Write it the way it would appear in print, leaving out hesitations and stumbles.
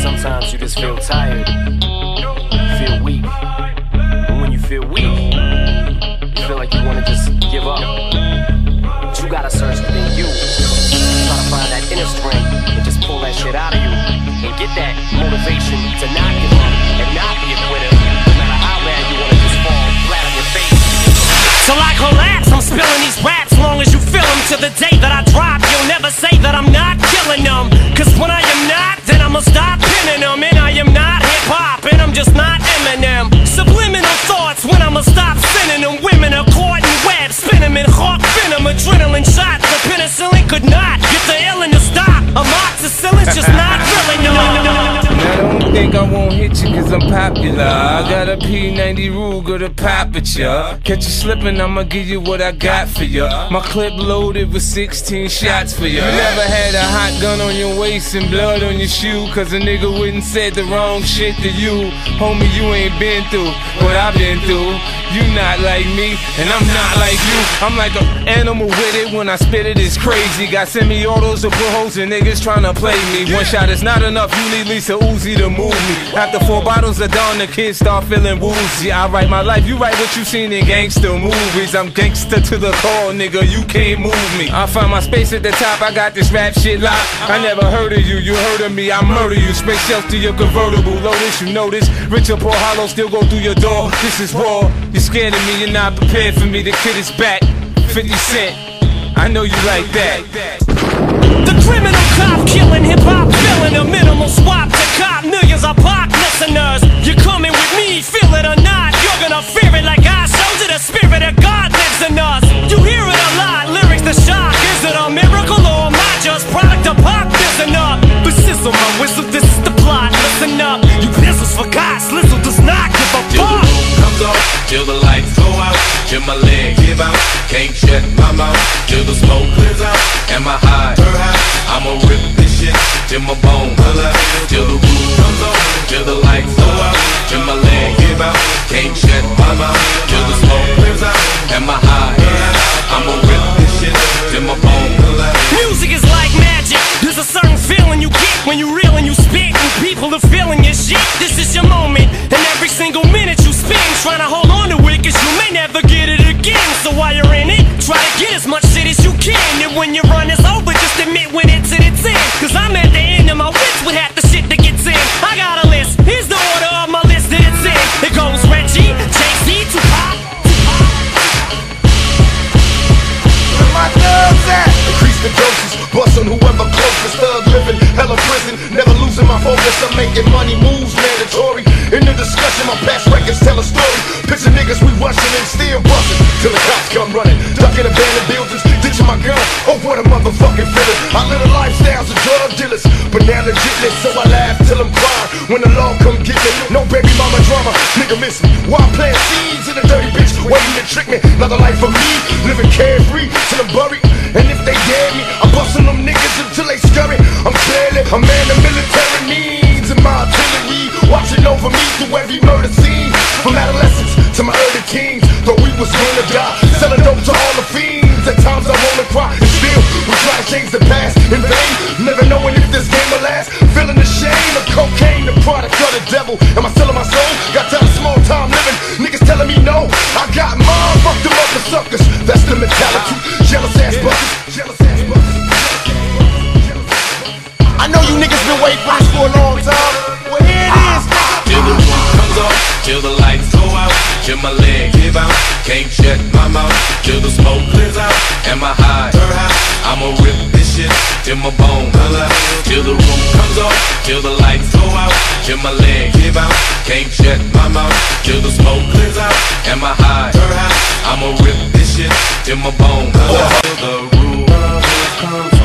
Sometimes you just feel tired, you feel weak. And when you feel weak, you feel like you wanna just give up. But you gotta search within you. Try to find that inner strength and just pull that shit out of you. And get that motivation to not give up and not be a quitter. No matter how bad you wanna just fall flat on your face. Till I collapse, I'm spilling these raps long as you feel them. To the day that I drop, you'll never say that I'm not killing them. Cause when I am not, then I'ma stop pinning them. And I am not hip-hop, and I'm just not Eminem. Subliminal thoughts when I'ma stop sending them. Women are caught in webs, spin them in hawk venom. Adrenaline shots, the penicillin could not get the illin to stop. Amoxicillin's just not really no. Now don't think I won't hit you cause I'm popular. I got a P90 Ruger to pop at ya. Catch you slipping, I'ma give you what I got for ya. My clip loaded with 16 shots for ya. You never had a hot gun on your waist and blood on your shoe cause a nigga wouldn't said the wrong shit to you. Homie, you ain't been through what I've been through. You not like me, and I'm not like you. I'm like an animal with it, when I spit it, it's crazy. Got semi-autos to put holes in niggas tryna play me. One shot is not enough, you need Lisa Uzi to move me. After 4 bottles of Dawn, the kids start feeling woozy. I write my life, you write what you seen in gangster movies. I'm gangster to the core, nigga, you can't move me. I find my space at the top, I got this rap shit locked. I never heard of you, you heard of me, I murder you. Space shells to your convertible, Lotus, you know this. Richard Paul Hollow still go through your door, this is war. You're scared of me, you're not prepared for me, the kid is back. 50 Cent, I know you like that. The criminal cop killing hip-hop, filling a minimal swap to cop millions of pop listeners. You're coming with me, feel it or not, you're gonna fear it like I showed you. The spirit of God lives in us. You hear it a lot, lyrics the shock. Is it a miracle or am I just product of pop? Listen up, but sizzle my whistle, this is the plot. Listen up, you business for God, Slizzle does not give a Till the fuck. roof comes off, till the lights go out, till my legs give out, can't shut my mouth, till the smoke clears out, and my high, I'ma rip this shit, till my bones collapse, till the roof comes off, till the lights go out, till my legs give out, can't shut my mouth, till the smoke clears out, and my high, I'ma rip this shit, till my bones collapse. Music is like magic, there's a certain feeling you get when you reel and you spit, and people are feeling your shit. This is your moment, and every single minute you spend trying to hold on to it, cause you may never get it again. So while you're in it, try to get as much shit as you can, and when your run is over, just admit when it's in its end. Cause I'm at the end of my wits with half the shit that gets in. I got a list, here's the order of my list that it's in. It goes Reggie, Jay-Z, Tupac. Where my thugs at? Increase the doses, bust on whoever closest. Thug living, hella prison, never losing my focus. I'm making money moves mandatory. In the discussion, my past records tell a story. Picture niggas we rushing and still busting till the cops come running, ducking abandoned buildings, ditching my gun. Oh, what a motherfucking feeling. I live a lifestyles of drug dealers, but now legitly, so I laugh till I'm crying when the law come get me. No baby mama drama, nigga miss me. Why plant seeds in a dirty bitch waiting to trick me? Another life for me, living carefree till I'm buried. And if they dare me, I'm busting them niggas until they scurry. I'm clearly a man of military means, and my artillery watching over me through every murder scene. From adolescence to my early teens, though we was gonna die, selling dope to all the fiends. At times I wanna cry, and still we try to change the past in vain, never knowing if this game will last. Feeling the shame of cocaine, the product of the devil. Am I selling my soul? Got time, small time living. Niggas telling me no, I got mine. Fuck them other suckers, that's the mentality. Jealous ass buckets, jealous ass buckets. I know you niggas been waiting for this for a long time. Well, here it is, nigga. Till the roof comes off, till the lights go out, till my legs give out, can't shut my mouth, till the smoke clears out, and my high, I'ma rip this shit, till my bones collapse, till the roof comes off, till the lights go out, till my legs give out, can't shut my mouth, till the smoke clears out, and my high, I'ma rip this shit, till my bones collapse, till the roof comes